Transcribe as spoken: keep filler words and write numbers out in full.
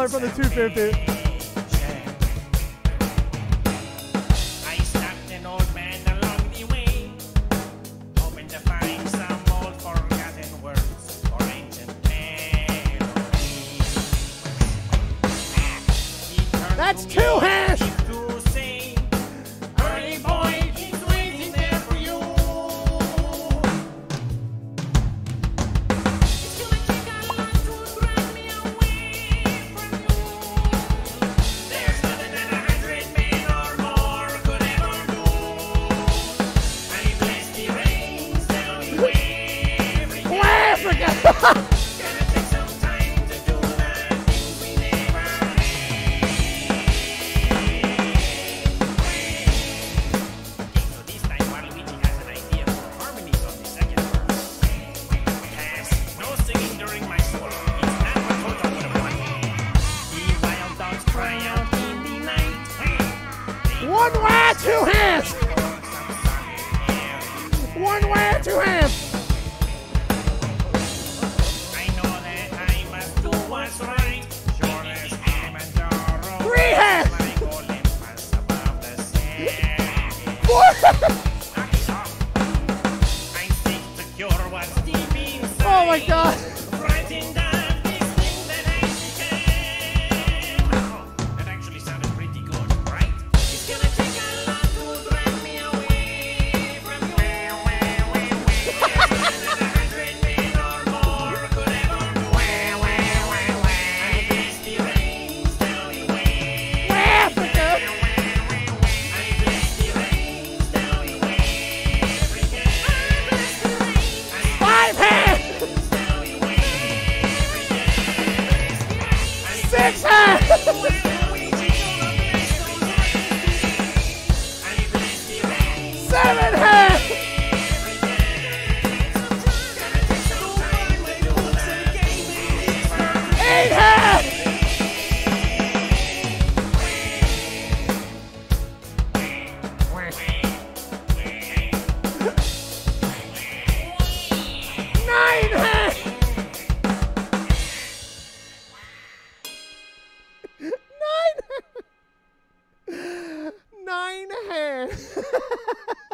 dollar from the two fifty. I stopped an old man along the way, hoping to find some old forgotten words or ancient melodies. That's two hands. To say, early boy, he's waiting there for you. It's gonna take a lot to drag me away from you. There's nothing that a hundred men or more could ever do. I bless the rains down the way every day. Waafrica. Gonna take some time to do the things we never had. So this time Waluigi has an idea for harmonies on the second verse. Has no singing during my solo. It's not what Toto would have wanted. The wild dogs cry out in the night. One way, two hands. One way, two hands. I know that I must do what's right. Sure as Kilimanjaro. Three hands. Like Olympus above the sand. Four. Knock it off. I seek to cure what's deep inside. Oh my God. Frightened of this thing that I became. Oh, that actually sounded pretty good, right? It's gonna take a lot to drag me away from you. There's nothing that a hundred men or more could ever do. I bless the rains down the way. Waafrica. I bless the rains down the way every day. I bless the rains. Five hands. Down the way every day. Six hands. Seven hands. Eight hands. Nine hands. Nine. Nine hands.